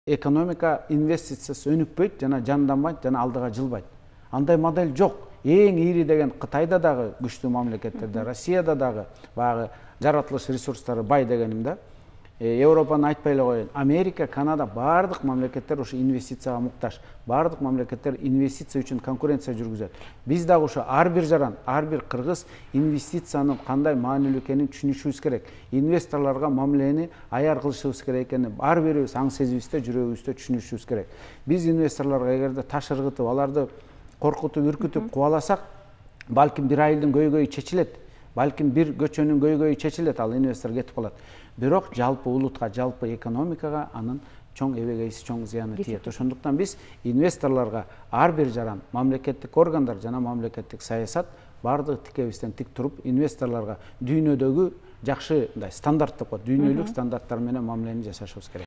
Экономика инвестициясы өнүкпөйт жана жанданбайт жана алдыга жылбайт. Андай модель жок. Эң ири деген Кытайда дагы күчтүү мамлекеттерде, Россияда дагы багы жаратылыш ресурстары бай дегеним да. Европаны айтпай эле коеюн. Америка, Канада бардык мамлекеттер ушу инвестицияга муктаж. Бардык мамлекеттер инвестиция үчүн конкуренция жүргүзөт. Биз дагы ушу ар бир жаран, ар бир кыргыз инвестициянын кандай маанилүү экенин түшүнүшүбүз керек. Инвесторлорго мамилени аяр кылышыбыз керек экенин ар бирибиз аң сезибизде, жүрөгүбүздө түшүнүшүбүз керек. Биз инвесторлорго эгерде таш ыргытып, аларды коркутуп, үркүтүп кубаласак, балким бир айылдын көйгөйү чечилет. Балким бир көчөнүн көйгөйү чечилет, ал инвестор кетип калат. Бирок жалпы улутка, жалпы экономикага анын чоң эбегейси, чоң зыяны тиет. Ошондуктан биз инвесторлорго ар бир жаран, мамлекеттик органдар жана мамлекеттик саясат бардыгы тикебизден тик туруп, инвесторлорго дүйнөдөгү жакшы стандарт деп коет, дүйнөлүк стандарттар менен мамилени жасашыбыз керек.